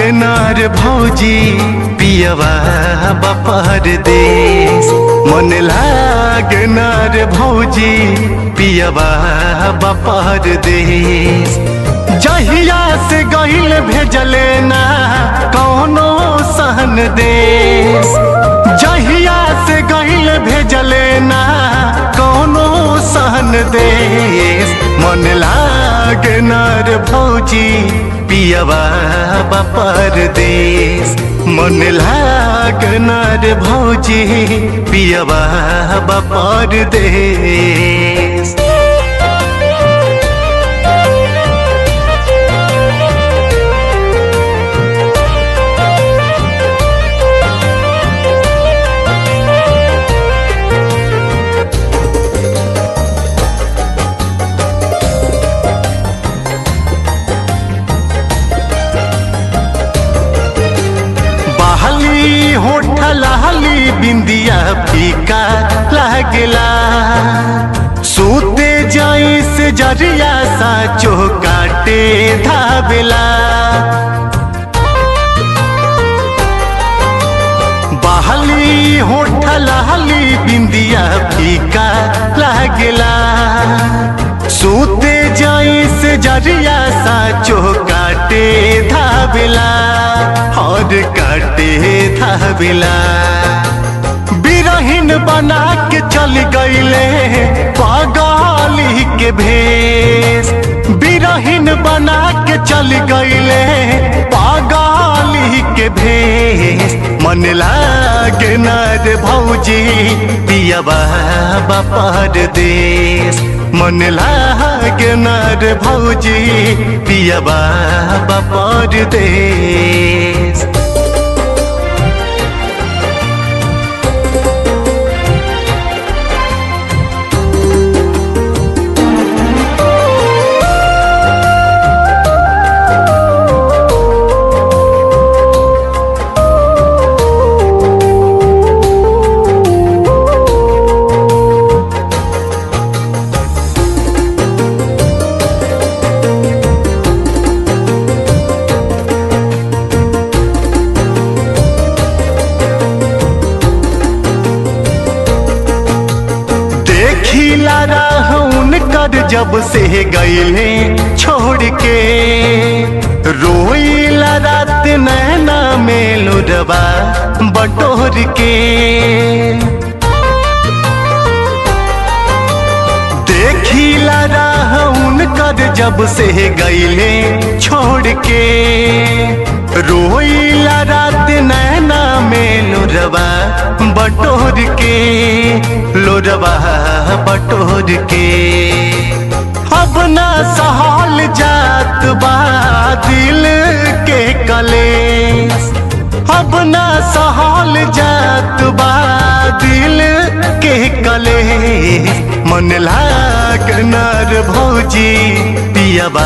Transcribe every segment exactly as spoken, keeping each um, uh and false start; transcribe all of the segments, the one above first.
नार भौजी पियवा परदेस। मन लागे नार भौजी पियवा परदेस। जहिया से गहिल भेजले ना कौनो सहन देश। जहिया से गहिल भेजले ना कौनो सहन देश। मन लागे नार भौजी पियवा परदेस। मन लागे नार भौजी पियवा परदेस। होठ लाली बिंदिया फीका लागला। सूते जाई से जरिया साचो काटे धावेला। बहली होठ लाली बिंदिया फीका लागला। सूते जाई से जरिया साचो काटे धावेला और काटे धावेला। बिरहीन बना के चल गईले पागली के भेष। बिरहीन बना के चल गईले पागली के भेष। मन लागे नार भौजी पियवा परदेस। मन लागे नार भौजी पियवा परदेस। कर जब से गईले छोड़ के रोईला रात नैना में लुरवा बटोर के। देखिला राह उनकर जब से गईले छोड़ के रोईला रात नैना में लुरवा बटोर के। लोरवा बटोर के अब ना सहल जात बा दिल के कलेस। अब ना सहल जात बा दिल के कलेस। मन लागे नार भौजी पियवा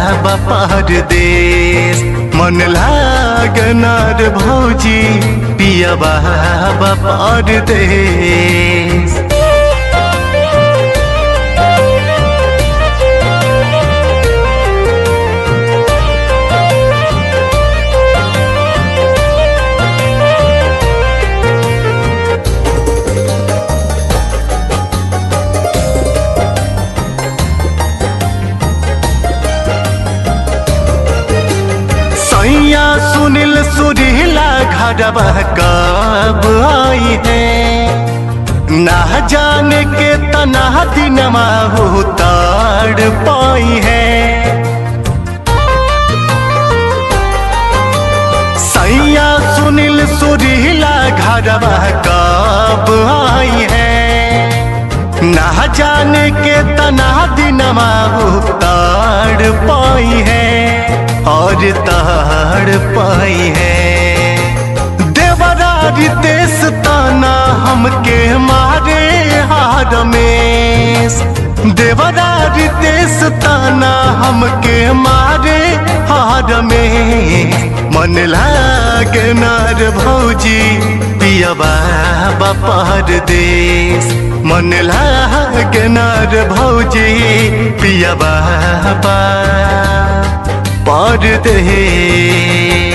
परदेस। मन लागे नार भौजी पियवा परदेस। सैया सुनील सुरीला घरवा कब आई है। ना जाने के तना दिनमा उतार पाई है। सैया सुनील सुरीला घरवा कब आई है। ना जाने के तना दिनमा उतार पाई है और ताड़ पाई है। देवरा रितेश ताना हमके मारे हार में। देवरा रितेश ताना हमके मारे हार में। मन लागे नार भौजी पियवा परदेस। मन लागे नार भौजी पियवा परदेस।